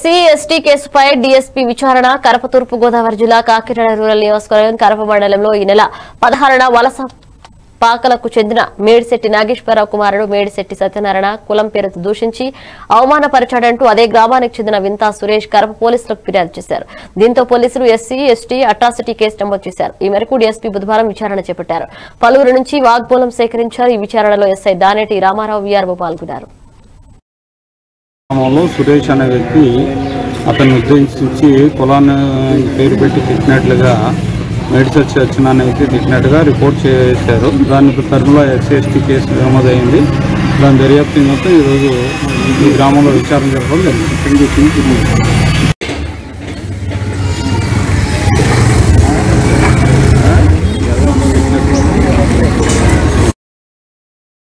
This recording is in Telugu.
ఎస్సీ ఎస్టీ కేసుపై డీఎస్పీ విచారణ. కరప తూర్పు గోదావరి జిల్లా కాకినాడ రూరల్ నియోజకవర్గం కరప మండలంలో ఈ నెల 16న వలస పాకలకు చెందిన మేడిశెట్టి నాగేశ్వరరావు కుమారుడు మేడిశెట్టి సత్యనారాయణ కులం పేరుతో దూషించి అవమానపరిచాడంటూ అదే గ్రామానికి చెందిన వింతా సురేష్ కరప పోలీసులకు ఫిర్యాదు చేశారు. దీంతో పోలీసులు ఎస్సీ ఎస్టీ అట్రాసిటీ కేసు నమోదు చేశారు. ఈ మేరకు డీఎస్పీ బుధవారం విచారణ చేపట్టారు. పలువురు నుంచి వాగ్మూలం సేకరించారు. ఈ విచారణలో ఎస్ఐ దానేటి రామారావు వీఆర్ఓ పాల్గొన్నారు. సురేష్ అనే వ్యక్తి అతన్ని ఉద్దేశించి కులాన్ని పేరు పెట్టి తిట్టినట్లుగా మేడిశెట్టి సత్యనారాయణ వ్యక్తి తిట్టినట్టుగా రిపోర్ట్ చేశారు. దాని తరఫున ఎస్సీ ఎస్టీ కేసు నమోదైంది. దాని దర్యాప్తు మొత్తం ఈరోజు ఈ గ్రామంలో విచారణ జరపడం జరిగింది.